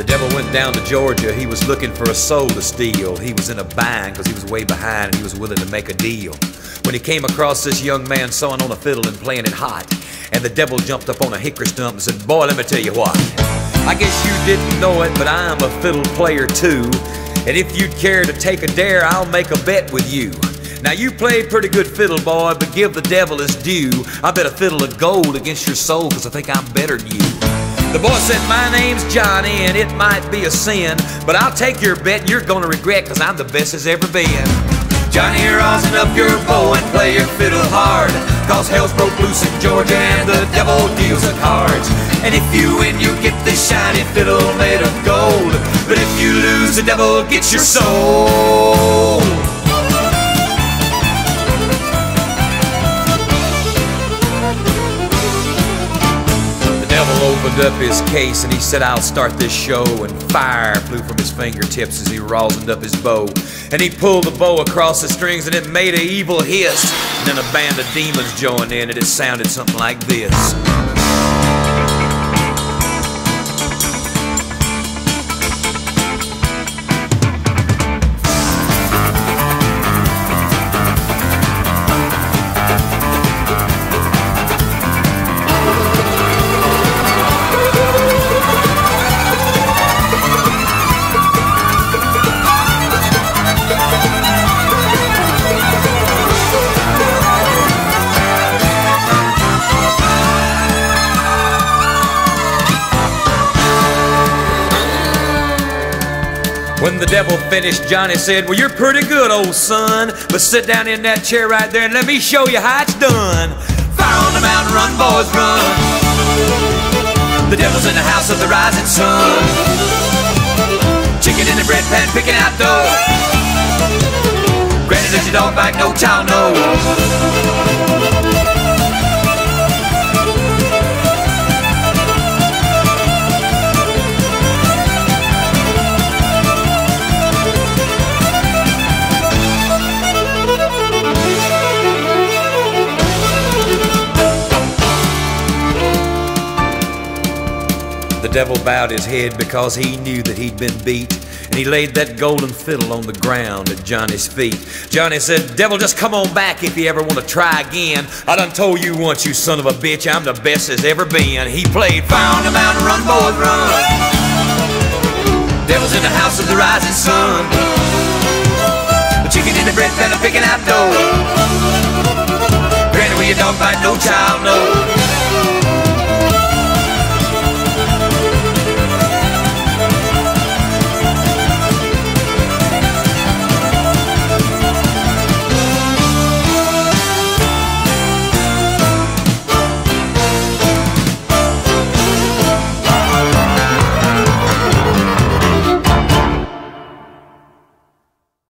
The devil went down to Georgia, he was looking for a soul to steal. He was in a bind because he was way behind and he was willing to make a deal. When he came across this young man sawing on a fiddle and playing it hot, and the devil jumped up on a hickory stump and said, "Boy, let me tell you what. I guess you didn't know it, but I'm a fiddle player too. And if you'd care to take a dare, I'll make a bet with you. Now you played pretty good fiddle, boy, but give the devil his due. I bet a fiddle of gold against your soul, cause I think I'm better than you." The boy said, "My name's Johnny, and it might be a sin, but I'll take your bet and you're gonna regret, cause I'm the best as ever been." "Johnny, rosin up your bow and play your fiddle hard, cause hell's broke loose in Georgia and the devil deals the cards. And if you win, you get this shiny fiddle made of gold, but if you lose, the devil gets your soul." The devil opened up his case and he said, "I'll start this show," and fire flew from his fingertips as he rosined up his bow. And he pulled the bow across the strings and it made an evil hiss. And then a band of demons joined in and it sounded something like this. When the devil finished, Johnny said, "Well, you're pretty good, old son, but sit down in that chair right there and let me show you how it's done. Fire on the mountain, run, boys, run. The devil's in the house of the rising sun. Chicken in the bread pan, picking out dough. Granny, does your dog bite? No child knows." The devil bowed his head because he knew that he'd been beat, and he laid that golden fiddle on the ground at Johnny's feet. Johnny said, "Devil, just come on back if you ever want to try again. I done told you once, you son of a bitch, I'm the best as ever been." He played, "Fire on the mountain, run, boys, run. Devil's in the house of the rising sun. The chicken in the bread pan, picking out dough. Granny, will your dog bite? No child knows."